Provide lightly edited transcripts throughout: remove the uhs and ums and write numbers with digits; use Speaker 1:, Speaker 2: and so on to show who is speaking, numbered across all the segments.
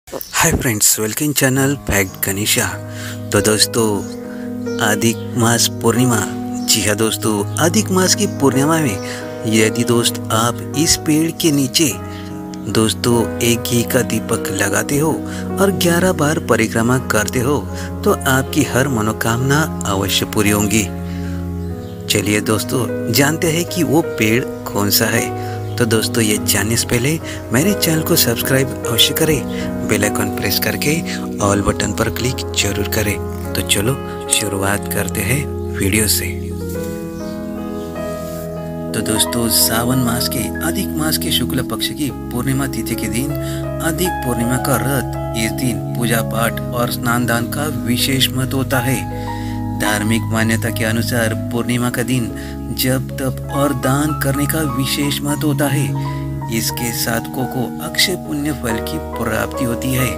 Speaker 1: हाय friends, welcome channel fact Ganesha. तो दोस्तों, अधिक मास पूर्णिमा। जी हाँ दोस्तों, अधिक मास की पूर्णिमा में यदि दोस्त आप इस पेड़ के नीचे दोस्तों एक घी का दीपक लगाते हो और 11 बार परिक्रमा करते हो तो आपकी हर मनोकामना अवश्य पूरी होंगी। चलिए दोस्तों, जानते हैं कि वो पेड़ कौन सा है। तो दोस्तों, ये जानने से पहले मेरे चैनल को सब्सक्राइब अवश्य करें, बेल आइकन प्रेस करके ऑल बटन पर क्लिक जरूर करें। तो चलो शुरुआत करते हैं वीडियो से। तो दोस्तों, सावन मास के अधिक मास के शुक्ल पक्ष की पूर्णिमा तिथि के दिन अधिक पूर्णिमा का व्रत, इस दिन पूजा पाठ और स्नान दान का विशेष महत्व होता है। धार्मिक मान्यता के अनुसार पूर्णिमा का दिन जप तप और दान करने का विशेष महत्व होता है। इसके साधकों को अक्षय पुण्य फल की प्राप्ति होती है।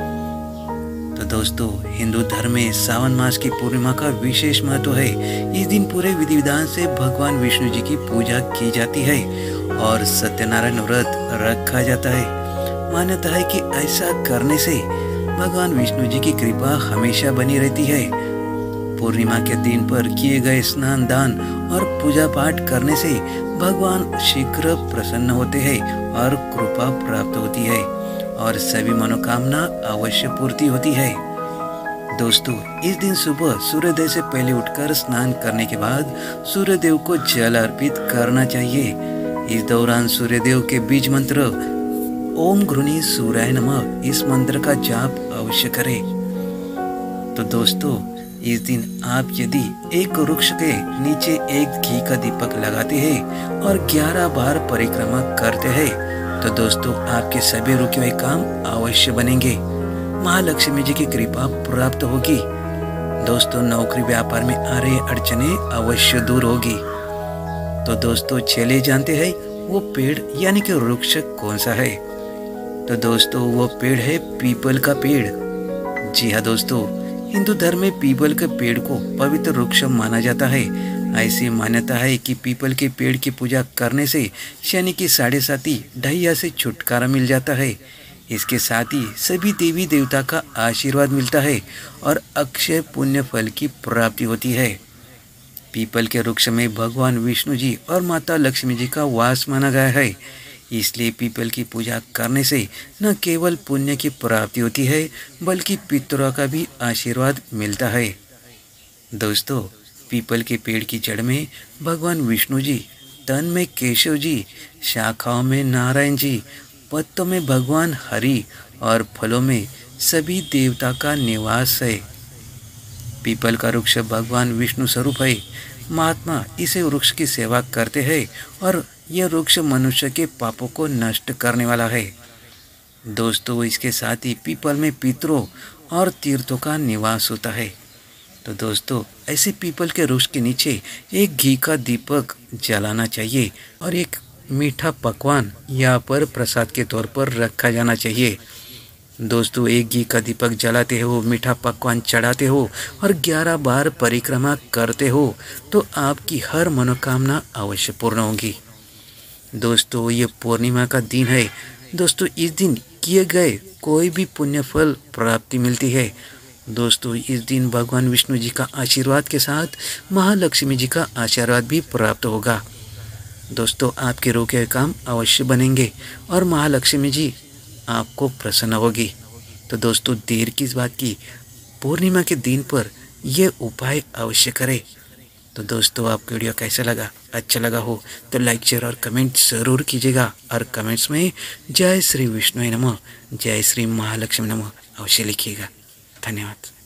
Speaker 1: तो दोस्तों, हिंदू धर्म में सावन मास की पूर्णिमा का विशेष महत्व है। इस दिन पूरे विधि विधान से भगवान विष्णु जी की पूजा की जाती है और सत्यनारायण व्रत रखा जाता है। मान्यता है कि ऐसा करने से भगवान विष्णु जी की कृपा हमेशा बनी रहती है। पूर्णिमा के दिन पर किए गए स्नान दान और पूजा पाठ करने से भगवान शीघ्र प्रसन्न होते हैं और कृपा प्राप्त होती है और सभी मनोकामना अवश्य पूर्ति होती है। दोस्तों, इस दिन सुबह सूर्योदय से पहले उठकर स्नान करने के बाद सूर्यदेव को जल अर्पित करना चाहिए। इस दौरान सूर्यदेव के बीज मंत्र ओम घृणी सूर्याय नमः, इस मंत्र का जाप अवश्य करें। तो दोस्तों, इस दिन आप यदि एक वृक्ष के नीचे एक घी का दीपक लगाते हैं और 11 बार परिक्रमा करते हैं तो दोस्तों आपके सभी रुके हुए काम अवश्य बनेंगे। महालक्ष्मी जी की कृपा प्राप्त होगी। दोस्तों, नौकरी व्यापार में आ रही अड़चने अवश्य दूर होगी। तो दोस्तों, चलिए जानते हैं वो पेड़ यानी कि वृक्ष कौन सा है। तो दोस्तों, वो पेड़ है पीपल का पेड़। जी हाँ दोस्तों, हिंदू धर्म में पीपल के पेड़ को पवित्र वृक्ष माना जाता है। ऐसी मान्यता है कि पीपल के पेड़ की पूजा करने से शनि की 7.5 ढैया से छुटकारा मिल जाता है। इसके साथ ही सभी देवी देवता का आशीर्वाद मिलता है और अक्षय पुण्य फल की प्राप्ति होती है। पीपल के वृक्ष में भगवान विष्णु जी और माता लक्ष्मी जी का वास माना गया है। इसलिए पीपल की पूजा करने से न केवल पुण्य की प्राप्ति होती है बल्कि पितरों का भी आशीर्वाद मिलता है। दोस्तों, पीपल के पेड़ की जड़ में भगवान विष्णु जी, तन में केशव जी, शाखाओं में नारायण जी, पत्तों में भगवान हरि और फलों में सभी देवता का निवास है। पीपल का वृक्ष भगवान विष्णु स्वरूप है। महात्मा इसे वृक्ष की सेवा करते हैं और यह वृक्ष मनुष्य के पापों को नष्ट करने वाला है। दोस्तों, इसके साथ ही पीपल में पितरों और तीर्थों का निवास होता है। तो दोस्तों, ऐसे पीपल के वृक्ष के नीचे एक घी का दीपक जलाना चाहिए और एक मीठा पकवान यहाँ पर प्रसाद के तौर पर रखा जाना चाहिए। दोस्तों, एक घी का दीपक जलाते हो, मीठा पकवान चढ़ाते हो और 11 बार परिक्रमा करते हो तो आपकी हर मनोकामना अवश्य पूर्ण होगी। दोस्तों, ये पूर्णिमा का दिन है। दोस्तों, इस दिन किए गए कोई भी पुण्य फल प्राप्ति मिलती है। दोस्तों, इस दिन भगवान विष्णु जी का आशीर्वाद के साथ महालक्ष्मी जी का आशीर्वाद भी प्राप्त होगा। दोस्तों, आपके रोके हुए काम अवश्य बनेंगे और महालक्ष्मी जी आपको प्रसन्न होगी। तो दोस्तों, देर किस बात की, पूर्णिमा के दिन पर यह उपाय अवश्य करें। तो दोस्तों, आपको वीडियो कैसा लगा? अच्छा लगा हो तो लाइक शेयर और कमेंट ज़रूर कीजिएगा और कमेंट्स में जय श्री विष्णु नमः, जय श्री महालक्ष्मी नमः अवश्य लिखिएगा। धन्यवाद।